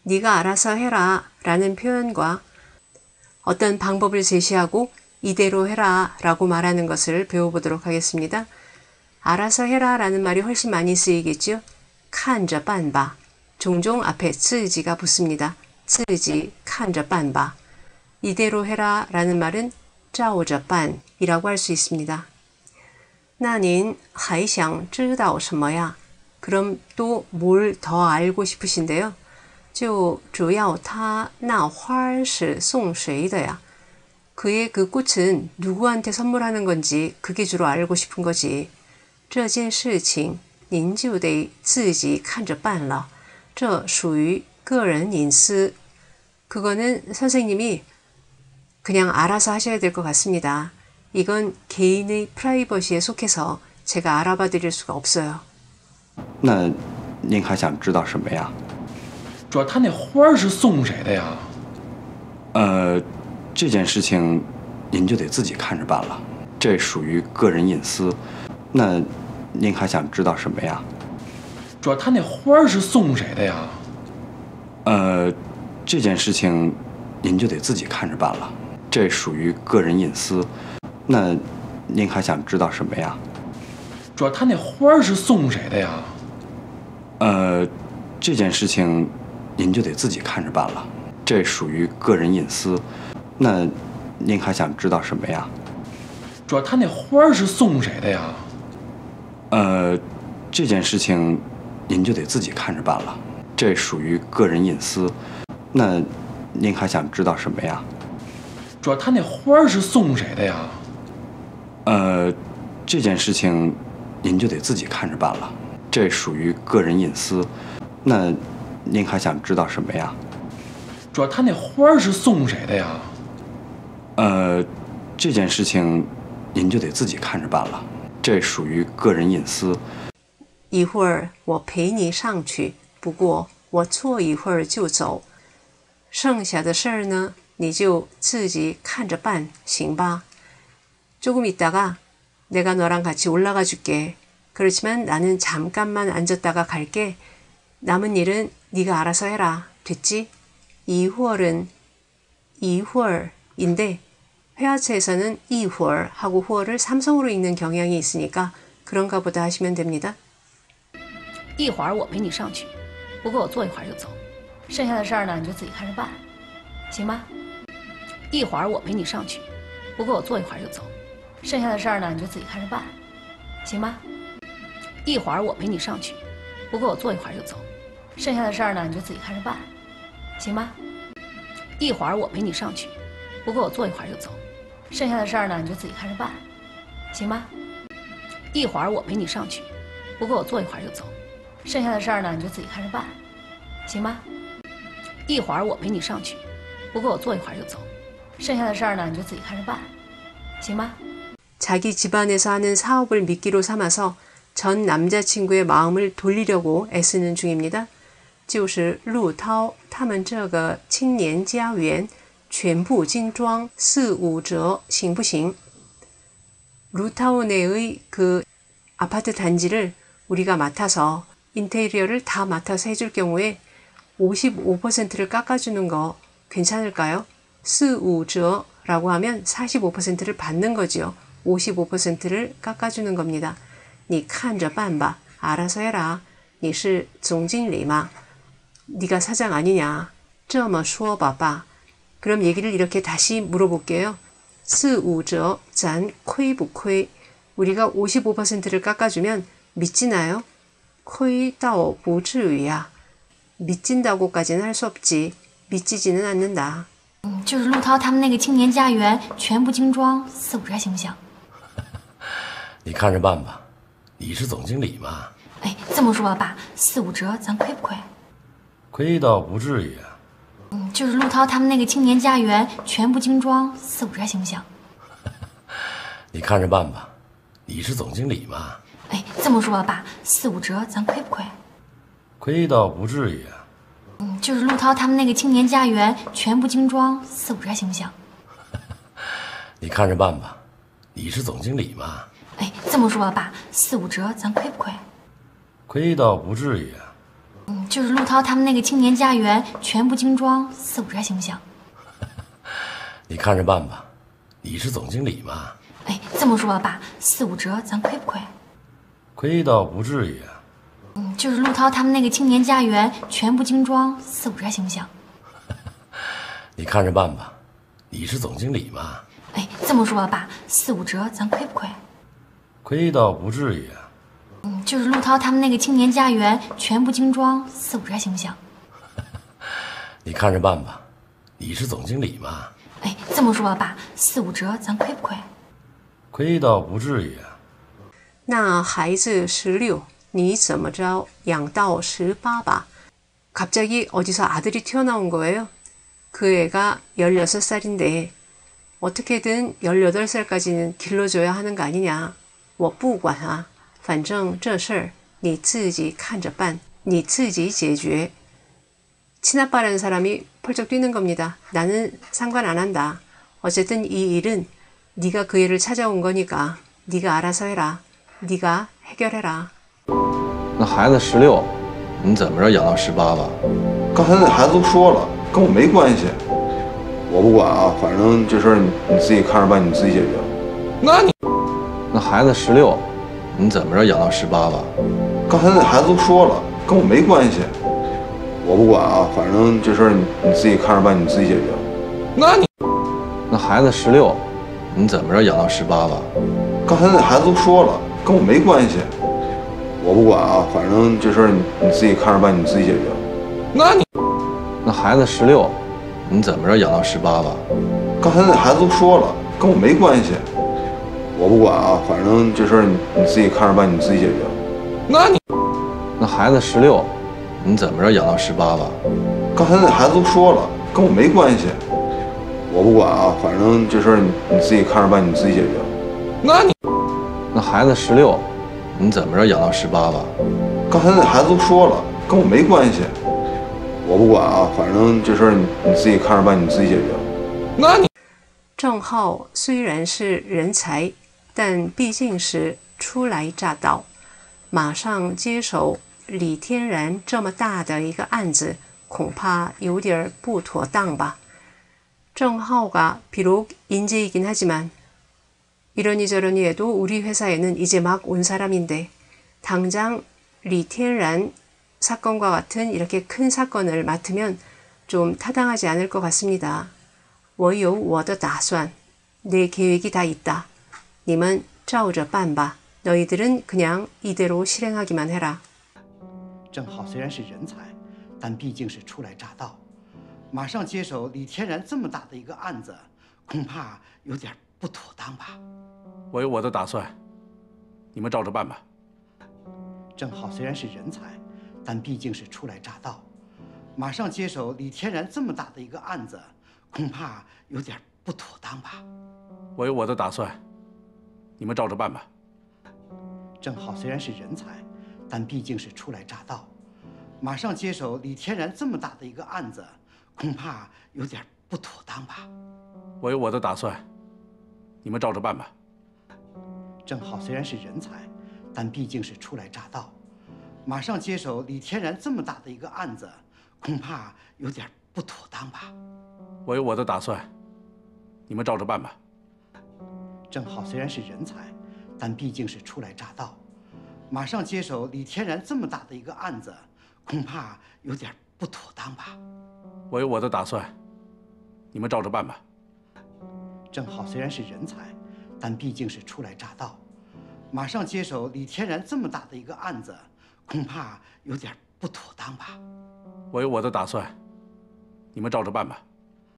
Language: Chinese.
네가 알아서 해라 라는 표현과 어떤 방법을 제시하고 이대로 해라 라고 말하는 것을 배워보도록 하겠습니다. 알아서 해라 라는 말이 훨씬 많이 쓰이겠죠. 看着办吧. 종종 앞에 自己가 붙습니다. 自己看着办吧. 이대로 해라 라는 말은 照着办이라고 할 수 있습니다. 那您还想知道什么呀? 그럼 또 뭘 더 알고 싶으신데요? 就主要他那花是送谁的呀? 그의 그 꽃은 누구한테 선물하는 건지 그게 주로 알고 싶은 거지. 这件事情您就得自己看着办了. 这属于个人隐私. 그거는 선생님이 그냥 알아서 하셔야 될 것 같습니다. 이건 개인의 프라이버시에 속해서 제가 알아봐 드릴 수가 없어요. 那您还想知道什么呀？ 主要他那花是送谁的呀？ 这件事情您就得自己看着办了，这属于个人隐私。那您还想知道什么呀？ 主要他那花是送谁的呀？ 这件事情您就得自己看着办了，这属于个人隐私。那您还想知道什么呀？ 主要他那花是送谁的呀？ 这件事情您就得自己看着办了，这属于个人隐私。那您还想知道什么呀？ 主要他那花是送谁的呀？ 这件事情您就得自己看着办了，这属于个人隐私。那您还想知道什么呀？ 主要他那花是送谁的呀？ 这件事情您就得自己看着办了，这属于个人隐私。那您还想知道什么呀？ 主要他那花是送谁的呀？ 这件事情您就得自己看着办了，这属于个人隐私。 一会儿我陪你上去，不过我坐一会儿就走。剩下的事儿呢，你就自己看着办，行吧? 조금 있다가 내가 너랑 같이 올라가 줄게. 그렇지만 나는 잠깐만 앉았다가 갈게. 남은 일은 네가 알아서 해라. 됐지? 一会儿은 一会儿인데 회화체에서는 一会儿하고 후어를 삼성으로 읽는 경향이 있으니까 그런가 보다 하시면 됩니다. 一会儿我陪你上去，不过我坐一会儿就走，剩下的事儿呢你就自己看着办，行吧？一会儿我陪你上去，不过我坐一会儿就走，剩下的事儿呢你就自己看着办，行吧？一会儿我陪你上去，不过我坐一会儿就走，剩下的事儿呢你就自己看着办，行吧？一会儿我陪你上去，不过我坐一会儿就走，剩下的事儿呢你就自己看着办，行吧？一会儿我陪你上去，不过我坐一会儿就走，剩下的事儿呢你就自己看着办，行吧？一会儿我陪你上去，不过我坐一会儿就走，剩下的事儿呢你就自己看着办，行吧？ 자기 집안에서 하는 사업을 미끼로 삼아서 전 남자친구의 마음을 돌리려고 애쓰는 중입니다. 就是陆涛他们这个青年家园全部精装四五折行不行? 루타오네의 그 아파트 단지를 우리가 맡아서 인테리어를 다 맡아서 해줄 경우에 55%를 깎아주는 거 괜찮을까요? 四五折라고 하면 45%를 받는 거지요. 55%를 깎아주는 겁니다. 你看着办吧. 알아서 해라. 你是总经理嘛? 네가 사장 아니냐? 这么说吧吧. 그럼 얘기를 이렇게 다시 물어볼게요. 四五折, 짠, 亏不亏? 우리가 55%를 깎아주면 미치나요? 亏到不至于呀. 미친다고까지는 할 수 없지. 미치지는 않는다. 就是陆涛他们那个青年家园全部精装，4、5折行不行？ 你看着办吧，你是总经理嘛。 哎，这么说吧，爸，4、5折咱亏不亏？ 亏倒不至于啊。 就是陆涛他们那个青年家园全部精装，4、5折行不行？ 你看着办吧，你是总经理嘛。 哎，这么说吧，爸，4、5折咱亏不亏？ 亏倒不至于啊。 就是陆涛他们那个青年家园全部精装，4、5折行不行？ 你看着办吧，你是总经理嘛。 哎，这么说吧，爸，4、5折咱亏不亏？ 亏倒不至于啊。 就就是陆涛他们那个青年家园全部精装，4、5折行不行？ 你看着办吧，你是总经理嘛。 哎，这么说吧，爸，4、5折咱亏不亏？ 亏倒不至于啊。 就是陆涛他们那个青年家园全部精装，4、5折行不行？ 你看着办吧，你是总经理嘛。 哎，这么说吧，爸，4、5折咱亏不亏？ 亏倒不至于啊。 就是陆涛他们那个青年家园全部精装，4、5折行不行？ 你看着办吧，你是总经理嘛。 哎，这么说吧，爸，4、5折咱亏不亏？ 亏倒不至于啊。 那孩子16你怎么着养到18봐. 갑자기 어디서 아들이 튀어나온 거예요. 그 애가 16살인데 어떻게든 18살까지는 길러줘야 하는 거 아니냐. 我不管啊，反正这事儿你自己看着办，你自己解决. 친아빠라는 사람이 펄쩍 뛰는 겁니다. 나는 상관 안 한다. 어쨌든 이 일은 네가 그 애를 찾아온 거니까 네가 알아서 해라. 네가 해결해라. 那孩子16，你怎么着养到18吧？ 刚才那孩子都说了，跟我没关系，我不管啊，反正这事儿你自己看着办，你自己解决。 那孩子16，你怎么着养到18吧？ 刚才那孩子都说了，跟我没关系，我不管啊，反正这事儿你自己看着办，你自己解决。 那孩子16，你怎么着养到18吧？ 刚才那孩子都说了，跟我没关系，我不管啊，反正这事儿你自己看着办，你自己解决。 那孩子16，你怎么着养到18吧？ 刚才那孩子都说了，跟我没关系，我不管啊，反正这事儿你自己看着办，你自己解决。 那孩子16，你怎么着养到18吧？ 刚才那孩子都说了，跟我没关系，我不管啊，反正这事儿你自己看着办，你自己解决。 那孩子16，你怎么着养到18吧？ 刚才那孩子都说了，跟我没关系，我不管啊，反正这事儿你自己看着办，你自己解决。 郑浩虽然是人才，但毕竟是初来乍到，马上接手李天然这么大的一个案子，恐怕有点不妥当吧。郑浩가 비록 인재이긴 하지만 이러니 저러니 해도 우리 회사에는 이제 막 온 사람인데 당장 리텐란 사건과 같은 이렇게 큰 사건을 맡으면 좀 타당하지 않을 것 같습니다. 我有我的打算, 내 계획이 다 있다. 你们照着办吧. 너희들은 그냥 이대로 실행하기만 해라. 郑浩虽然是人才，但毕竟是初来乍到，马上接手李天然这么大的一个案子，恐怕有点不妥当吧。 我有我的打算，你们照着办吧。 郑浩虽然是人才，但毕竟是初来乍到，马上接手李天然这么大的一个案子，恐怕有点不妥当吧。 我有我的打算，你们照着办吧。 郑浩虽然是人才，但毕竟是初来乍到，马上接手李天然这么大的一个案子，恐怕有点不妥当吧。 我有我的打算，你们照着办吧。 郑浩虽然是人才，但毕竟是初来乍到，马上接手李天然这么大的一个案子，恐怕有点不妥当吧。 我有我的打算，你们照着办吧。 郑浩虽然是人才，但毕竟是初来乍到，马上接手李天然这么大的一个案子，恐怕有点不妥当吧。 我有我的打算，你们照着办吧。 郑浩虽然是人才，但毕竟是初来乍到，马上接手李天然这么大的一个案子，恐怕有点不妥当吧。 我有我的打算，你们照着办吧。